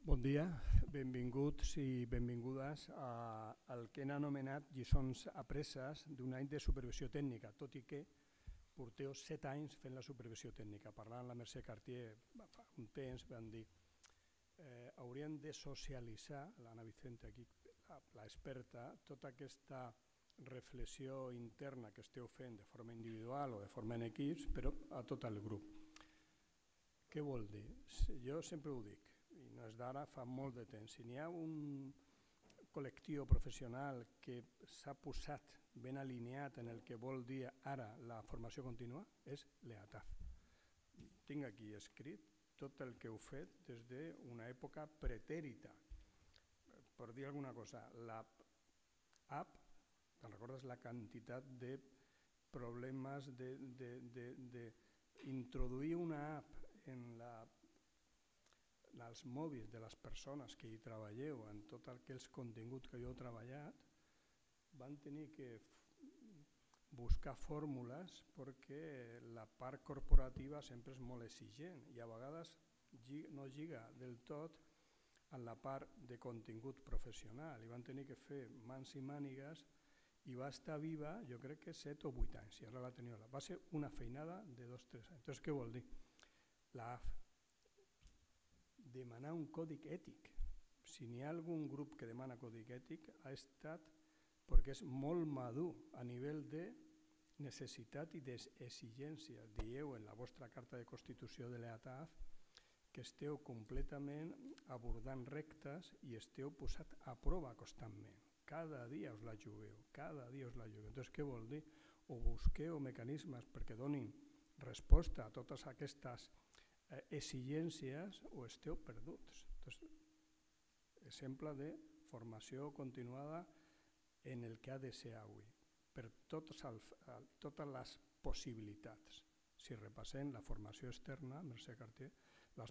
Bon dia, benvinguts i benvingudes al que han anomenat lliçons apreses d'un any de supervisió tècnica, tot i que porteu 7 anys fent la supervisió tècnica. Parlant amb la Mercè Cartier fa un temps van dir haurien de socialitzar, l'Anna Vicente aquí, l'experta, tota aquesta reflexió interna que esteu fent de forma individual o de forma en equips, però a tot el grup. Què vol dir? Jo sempre ho dic, i no és d'ara, fa molt de temps. Si n'hi ha un col·lectiu professional que s'ha posat ben alineat en el que vol dir ara la formació contínua, és l'EATAF. Tinc aquí escrit tot el que heu fet des d'una època pretèrita. Per dir alguna cosa, l'app, te'n recordes la quantitat de problemes d'introduir una app en els mòbils de les persones que hi treballeu, en tots aquells continguts que jo he treballat, van tenir que buscar fórmules perquè la part corporativa sempre és molt exigent i a vegades no lliga del tot en la part de contingut professional i van tenir que fer mans i mànigues i va estar viva jo crec que 7 o 8 anys i ara la teniu. Va ser una feinada de 2 o 3 anys. Entonces, què vol dir? Demanar un codi ètic. Si n'hi ha algun grup que demana codi ètic ha estat perquè és molt madur a nivell de necessitat i d'exigència. Dieu en la vostra carta de constitució de l'EATAF que esteu completament abordant rectes i esteu posat a prova constantment. Cada dia us la jugueu, cada dia us la jugueu. Entonces, què vol dir? O busqueu mecanismes perquè donin resposta a totes aquestes exigències o esteu perduts. Entonces, exemple de formació continuada en el que ha de ser avui, per totes les possibilitats. Si repassem la formació externa, Mercè Cartier, les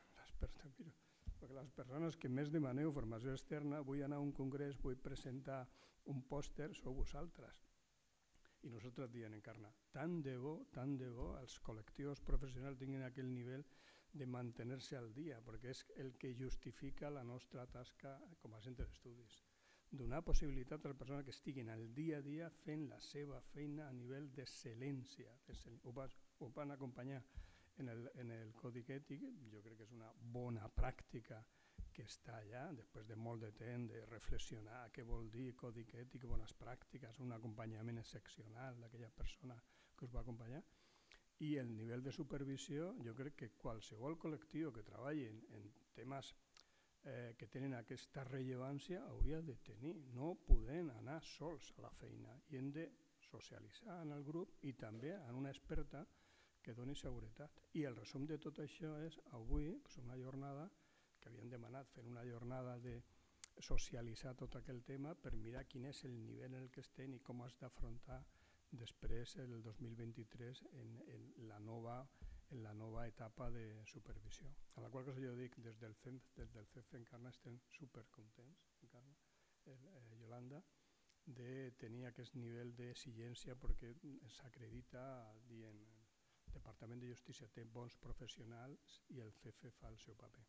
persones que més demaneu formació externa, vull anar a un congrés, vull presentar un pòster, sou vosaltres. I nosaltres diem Encarna, tant de bo els col·lectius professionals tinguin aquell nivell de mantenir-se al dia, perquè és el que justifica la nostra tasca com a centre d'estudis. Donar possibilitat a les persones que estiguin al dia a dia fent la seva feina a nivell d'excel·lència. Ho van acompanyar en el codi ètic, jo crec que és una bona pràctica que està allà, després de molt de temps de reflexionar què vol dir codi ètic, bones pràctiques, un acompanyament excepcional d'aquella persona que us va acompanyar. I el nivell de supervisió, jo crec que qualsevol col·lectiu que treballi en temes que tenen aquesta rellevància hauria de tenir. No podem anar sols a la feina i hem de socialitzar en el grup i també en una experta que doni seguretat. I el resum de tot això és avui una jornada que havien demanat fer una jornada de socialitzar tot aquell tema per mirar quin és el nivell en el que estem i com has d'afrontar després el 2023 en la nova etapa de supervisió. A la qual cosa jo dic, des del CEF Encarna estem supercontents, Yolanda, de tenir aquest nivell d'exigència perquè s'acredita dient el Departament de Justícia té bons professionals i el CEF fa el seu paper.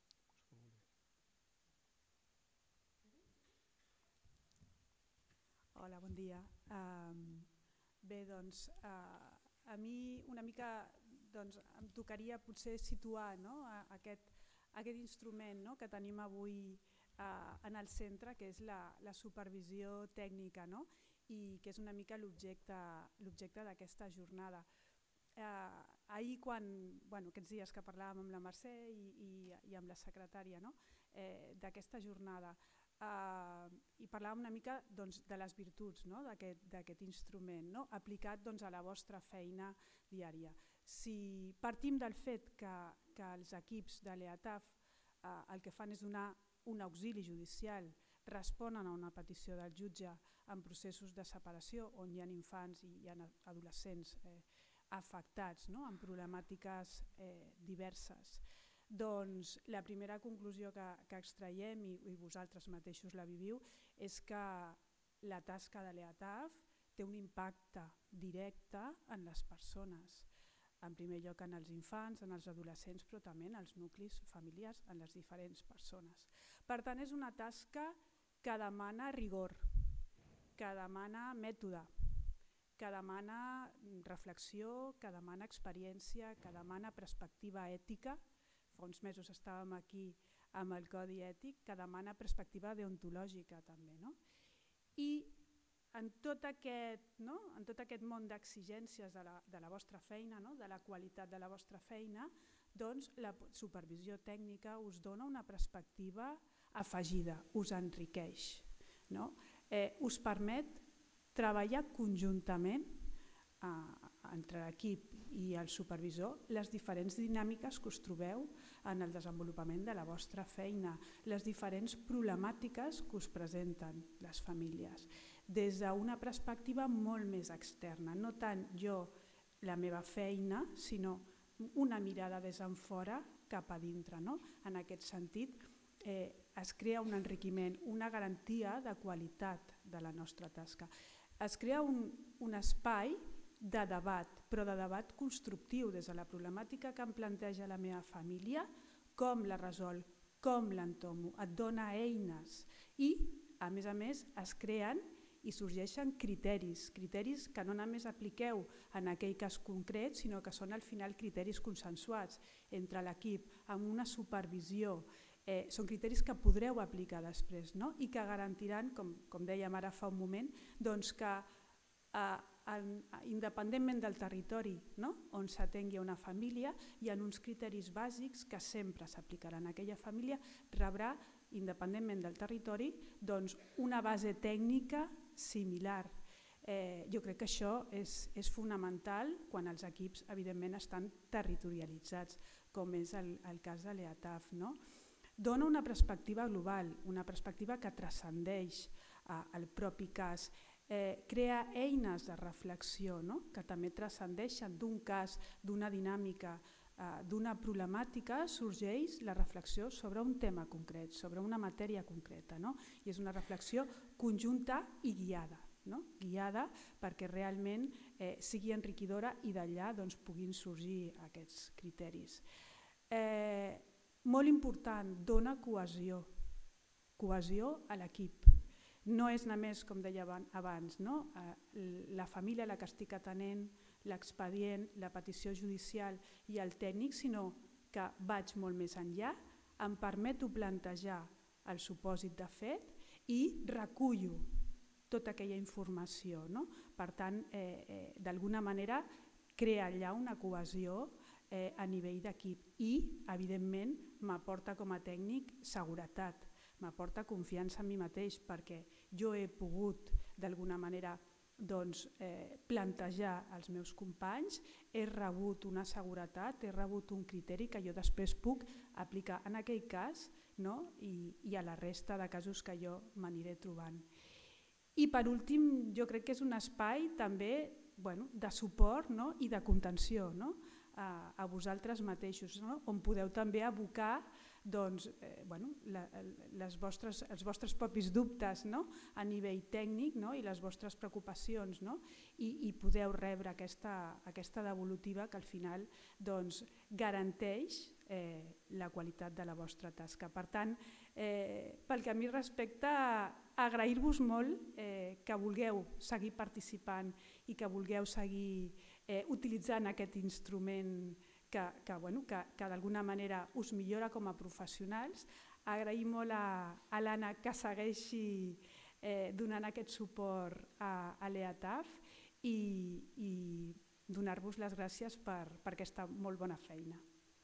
Hola, bon dia. Bé, doncs, a mi una mica em tocaria potser situar aquest instrument que tenim avui en el centre, que és la supervisió tècnica i que és una mica l'objecte d'aquesta jornada. Ahir, aquests dies que parlàvem amb la Mercè i amb la secretària d'aquesta jornada, i parlàvem una mica de les virtuts d'aquest instrument aplicat a la vostra feina diària. Si partim del fet que els equips de l'EATAF el que fan és donar un auxili judicial, responen a una petició del jutge en processos de separació on hi ha infants i hi ha adolescents afectats amb problemàtiques diverses, doncs la primera conclusió que extraiem, i vosaltres mateixos la viviu, és que la tasca de l'EATAF té un impacte directe en les persones. En primer lloc en els infants, en els adolescents, però també en els nuclis familiars, en les diferents persones. Per tant, és una tasca que demana rigor, que demana mètode, que demana reflexió, que demana experiència, que demana perspectiva ètica. Fa uns mesos estàvem aquí amb el codi ètic, que demana perspectiva deontològica també. I en tot aquest món d'exigències de la vostra feina, de la qualitat de la vostra feina, doncs la supervisió tècnica us dona una perspectiva afegida, us enriqueix. Us permet treballar conjuntament entre l'equip i el supervisor les diferents dinàmiques que us trobeu en el desenvolupament de la vostra feina, les diferents problemàtiques que us presenten les famílies, des d'una perspectiva molt més externa, no tant jo, la meva feina, sinó una mirada des d'enfora cap a dintre. En aquest sentit, es crea un enriquiment, una garantia de qualitat de la nostra tasca. Es crea un espai de debat, però de debat constructiu des de la problemàtica que em planteja la meva família, com la resol, com l'entomo, et dona eines i, a més, es creen i sorgeixen criteris que no només apliqueu en aquell cas concret, sinó que són al final criteris consensuats entre l'equip, amb una supervisió. Són criteris que podreu aplicar després i que garantiran, com dèiem ara fa un moment, que independentment del territori on s'atengui una família, hi ha uns criteris bàsics que sempre s'aplicaran. Aquella família rebrà, independentment del territori, una base tècnica similar. Jo crec que això és fonamental quan els equips evidentment estan territorialitzats, com és el cas de l'EATAF. Dona una perspectiva global, una perspectiva que transcendeix el propi cas, crea eines de reflexió que també transcendeixen d'un cas, d'una dinàmica, d'una problemàtica, sorgeix la reflexió sobre un tema concret, sobre una matèria concreta. I és una reflexió conjunta i guiada, guiada perquè realment sigui enriquidora i d'allà puguin sorgir aquests criteris. Molt important, dona cohesió a l'equip. No és només, com deia abans, la família a la que estic atenent, l'expedient, la petició judicial i el tècnic, sinó que vaig molt més enllà, em permeto plantejar el supòsit de fet i recullo tota aquella informació. Per tant, d'alguna manera, crea allà una cohesió a nivell d'equip i, evidentment, m'aporta com a tècnic seguretat, m'aporta confiança en mi mateix perquè jo he pogut d'alguna manera plantejar als meus companys, he rebut una seguretat, he rebut un criteri que jo després puc aplicar en aquell cas i a la resta de casos que jo m'aniré trobant. I per últim, jo crec que és un espai també de suport i de contenció a vosaltres mateixos, on podeu també abocar els vostres propis dubtes a nivell tècnic i les vostres preocupacions i podeu rebre aquesta devolutiva que al final garanteix la qualitat de la vostra tasca. Per tant, pel que a mi respecta, agrair-vos molt que vulgueu seguir participant i que vulgueu seguir utilitzant aquest instrument que d'alguna manera us millora com a professionals. Agrair molt a l'Anna que segueixi donant aquest suport a l'EATAF i donar-vos les gràcies per aquesta molt bona feina.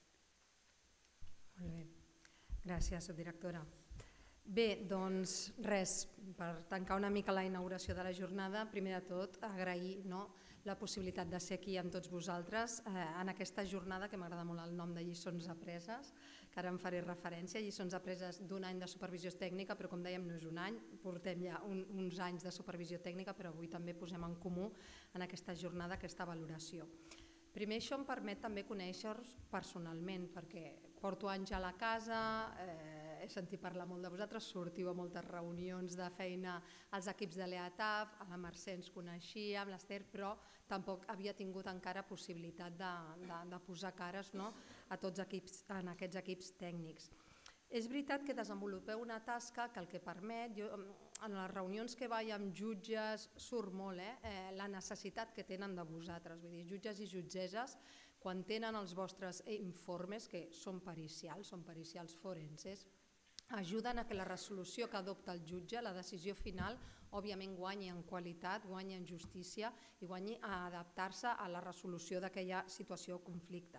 Molt bé, gràcies, subdirectora. Bé, doncs res, per tancar una mica la inauguració de la jornada, primer de tot agrair la possibilitat de ser aquí amb tots vosaltres en aquesta jornada, que m'agrada molt el nom de Lliçons Apreses, que ara en faré referència, Lliçons Apreses d'un any de supervisió tècnica, però com dèiem no és un any, portem ja uns anys de supervisió tècnica, però avui també posem en comú en aquesta jornada aquesta valoració. Primer, això em permet també conèixer-vos personalment, perquè porto anys a la casa, he sentit parlar molt de vosaltres, sortiu a moltes reunions de feina als equips de l'EATAF, a la Mercè ens coneixia, amb l'Ester, però tampoc havia tingut encara possibilitat de posar cares, no?, a tots en aquests equips tècnics. És veritat que desenvolupeu una tasca que el que permet, en les reunions que vaig amb jutges surt molt la necessitat que tenen de vosaltres, vull dir, jutges i jutgesses, quan tenen els vostres informes, que són pericials forenses, ajuden a que la resolució que adopta el jutge, la decisió final, òbviament guanyi en qualitat, guanyi en justícia i guanyi a adaptar-se a la resolució d'aquella situació o conflicte.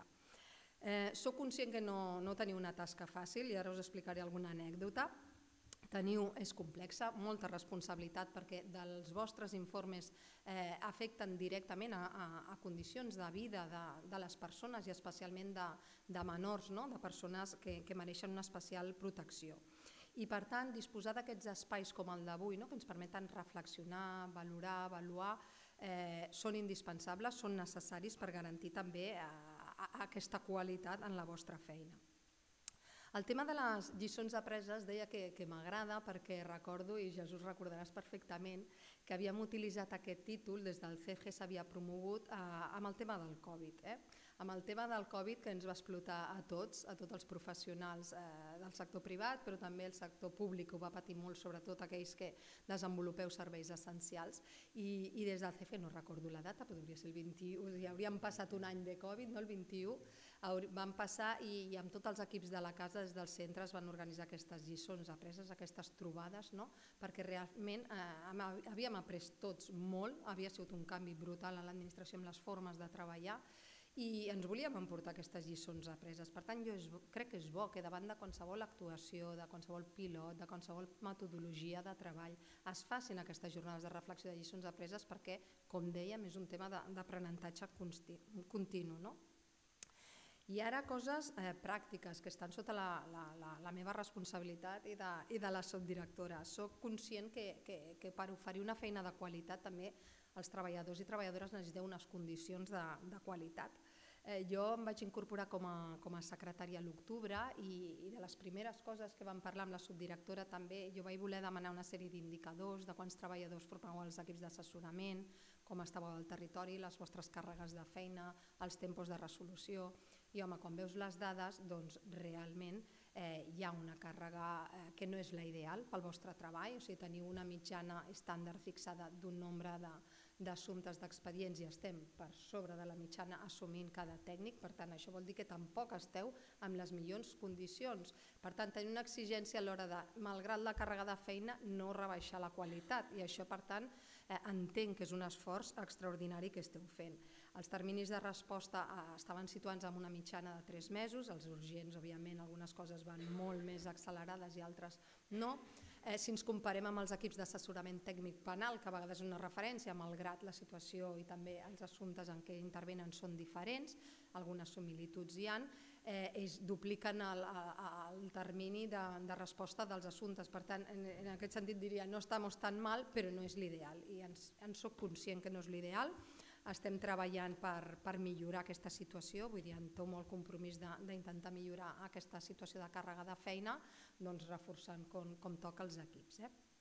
Soc conscient que no teniu una tasca fàcil i ara us explicaré alguna anècdota. És complexa, molta responsabilitat perquè dels vostres informes afecten directament a condicions de vida de les persones i especialment de menors, de persones que mereixen una especial protecció. I per tant, disposar d'aquests espais com el d'avui, que ens permeten reflexionar, valorar, avaluar, són indispensables, són necessaris per garantir també aquesta qualitat en la vostra feina. El tema de les lliçons apreses deia que m'agrada perquè recordo, i Jesús recordaràs perfectament, que havíem utilitzat aquest títol des del CEGE, s'havia promogut amb el tema del Covid. Amb el tema del Covid que ens va explotar a tots els professionals del sector privat, però també el sector públic ho va patir molt, sobretot aquells que desenvolupeu serveis essencials. I des del CEGE, no recordo la data, però hauria ser el 21, ja hauríem passat un any de Covid, no el 21, van passar i amb tots els equips de la casa des dels centres van organitzar aquestes lliçons apreses, aquestes trobades, perquè realment havíem après tots molt, havia sigut un canvi brutal a l'administració amb les formes de treballar i ens volíem emportar aquestes lliçons apreses. Per tant, jo crec que és bo que davant de qualsevol actuació, de qualsevol pilot, de qualsevol metodologia de treball, es facin aquestes jornades de reflexió de lliçons apreses perquè, com dèiem, és un tema d'aprenentatge continu. I ara coses pràctiques que estan sota la meva responsabilitat i de la subdirectora. Soc conscient que per oferir una feina de qualitat també els treballadors i treballadores necessiteu unes condicions de qualitat. Jo em vaig incorporar com a secretària a l'octubre i de les primeres coses que vam parlar amb la subdirectora també jo vaig voler demanar una sèrie d'indicadors de quants treballadors formàveu els equips d'assessorament, com estàveu al territori, les vostres càrregues de feina, els tempos de resolució. I home, quan veus les dades, doncs realment hi ha una càrrega que no és la ideal pel vostre treball, o sigui, teniu una mitjana estàndard fixada d'un nombre d'assumptes d'expedients i estem per sobre de la mitjana assumint cada tècnic, per tant això vol dir que tampoc esteu en les millors condicions. Per tant, tenir una exigència a l'hora de, malgrat la càrrega de feina, no rebaixar la qualitat i això, per tant, entenc que és un esforç extraordinari que esteu fent. Els terminis de resposta estaven situats en una mitjana de 3 mesos, els urgents, òbviament, algunes coses van molt més accelerades i altres no. Si ens comparem amb els equips d'assessorament tècnic penal, que a vegades és una referència, malgrat la situació i també els assumptes en què intervenen són diferents, algunes similituds hi ha, ells dupliquen el termini de resposta dels assumptes. Per tant, en aquest sentit diria no estem tan mal, però no és l'ideal i en soc conscient que no és l'ideal. Estem treballant per millorar aquesta situació, vull dir, en tot molt compromís d'intentar millorar aquesta situació de càrrega de feina, doncs reforçant com toca els equips.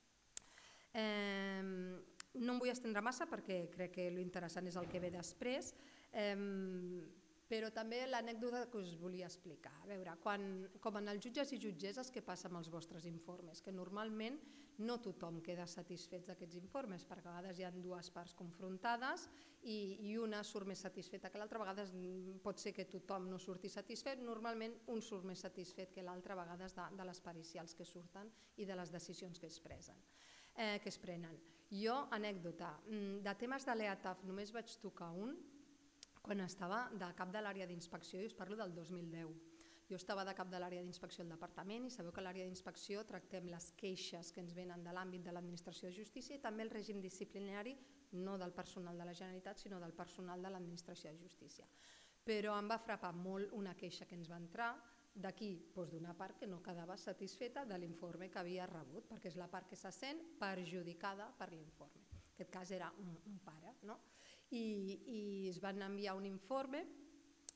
No em vull estendre massa perquè crec que l'interessant és el que ve després, però també l'anècdota que us volia explicar. A veure, com en els jutges i jutgesses, què passa amb els vostres informes? Que normalment no tothom queda satisfet d'aquests informes, perquè a vegades hi ha dues parts confrontades i una surt més satisfeta que l'altra. A vegades pot ser que tothom no surti satisfet, normalment un surt més satisfet que l'altre, a vegades de les pericials que surten i de les decisions que es prenen. Jo, anècdota, de temes de l'EATAF només vaig tocar un, quan estava de cap de l'àrea d'inspecció, i us parlo del 2010. Jo estava de cap de l'àrea d'inspecció al departament i sabeu que a l'àrea d'inspecció tractem les queixes que ens venen de l'àmbit de l'administració de justícia i també el règim disciplinari, no del personal de la Generalitat, sinó del personal de l'administració de justícia. Però em va frapar molt una queixa que ens va entrar d'aquí, d'una part que no quedava satisfeta de l'informe que havia rebut, perquè és la part que se sent perjudicada per l'informe. En aquest cas era un pare, no? I es van enviar un informe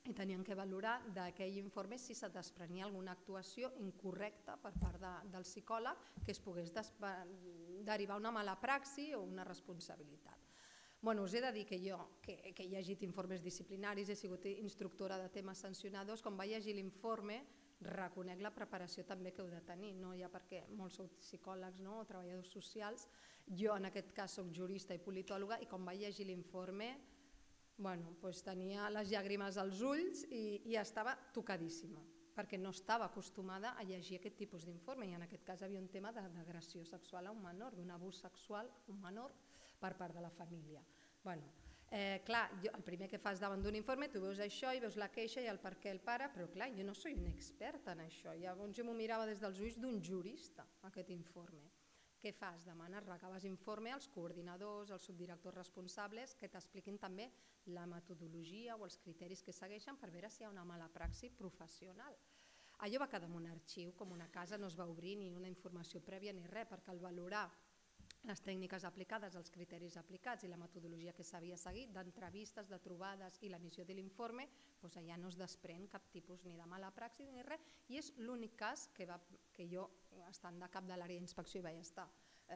i tenien que valorar d'aquell informe si se desprenia alguna actuació incorrecta per part del psicòleg que es pogués derivar una mala praxi o una responsabilitat. Us he de dir que jo, que he llegit informes disciplinaris, he sigut instructora de temes sancionadors, quan vaig llegir l'informe reconec la preparació també que heu de tenir, no hi ha perquè molts sou psicòlegs o treballadors socials, jo en aquest cas soc jurista i politòloga i quan vaig llegir l'informe tenia les llàgrimes als ulls i estava tocadíssima perquè no estava acostumada a llegir aquest tipus d'informe i en aquest cas hi havia un tema d'agressió sexual a un menor, d'un abús sexual a un menor per part de la família. Clar, el primer que fas davant d'un informe, tu veus això i veus la queixa i el per què el pare, però clar, jo no soc una experta en això, llavors jo m'ho mirava des dels ulls d'un jurista, aquest informe. Què fas? Demanes, recaves informe als coordinadors, als subdirectors responsables que t'expliquin també la metodologia o els criteris que segueixen per veure si hi ha una mala praxi professional. Allò va quedar en un arxiu, com una casa, no es va obrir ni una informació prèvia ni res, perquè al valorar les tècniques aplicades, els criteris aplicats i la metodologia que s'havia seguit, d'entrevistes, de trobades i l'emissió de l'informe, allà no es desprèn cap tipus ni de mala praxi ni res, i és l'únic cas que jo, estant de cap de l'àrea d'inspecció, hi vaig estar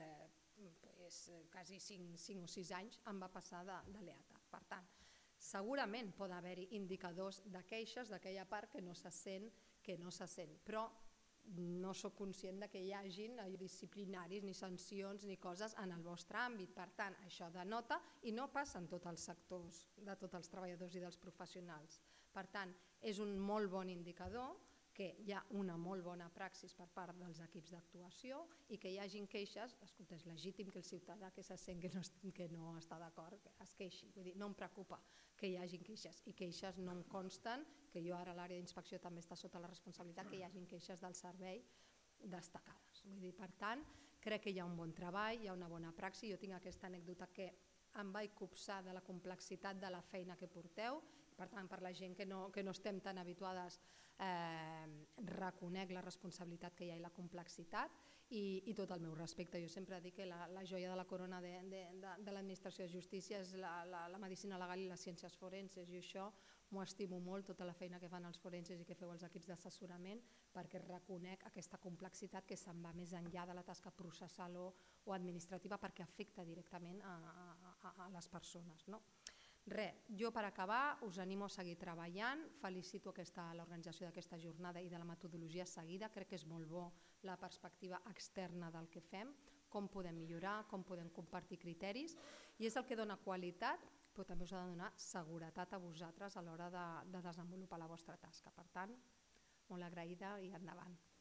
quasi 5 o 6 anys, em va passar de l'EATA. Per tant, segurament pot haver-hi indicadors de queixes d'aquella part que no se sent, però no soc conscient que hi hagin disciplinaris ni sancions ni coses en el vostre àmbit. Per tant, això denota i no passa en tots els sectors de tots els treballadors i dels professionals. Per tant, és un molt bon indicador que hi ha una molt bona praxis per part dels equips d'actuació i que hi hagin queixes. Escolta, és legítim que el ciutadà que se sent que no està d'acord es queixi. Vull dir, no em preocupa que hi hagin queixes i queixes no em consten, que jo ara a l'àrea d'inspecció també està sota la responsabilitat que hi hagin queixes del servei destacades. Vull dir, per tant, crec que hi ha un bon treball, hi ha una bona praxi. Jo tinc aquesta anècdota que em vaig copsar de la complexitat de la feina que porteu. Per tant, per la gent que no estem tan habituades, reconec la responsabilitat que hi ha i la complexitat i tot el meu respecte. Jo sempre dic que la joia de la corona de l'administració de justícia és la medicina legal i les ciències forenses, i això m'ho estimo molt, tota la feina que fan els forenses i que feu els equips d'assessorament, perquè reconec aquesta complexitat que se'n va més enllà de la tasca processal o administrativa, perquè afecta directament a les persones. Jo per acabar us animo a seguir treballant, felicito l'organització d'aquesta jornada i de la metodologia seguida, crec que és molt bo la perspectiva externa del que fem, com podem millorar, com podem compartir criteris, i és el que dona qualitat, però també us ha de donar seguretat a vosaltres a l'hora de desenvolupar la vostra tasca. Per tant, molt agraïda i endavant.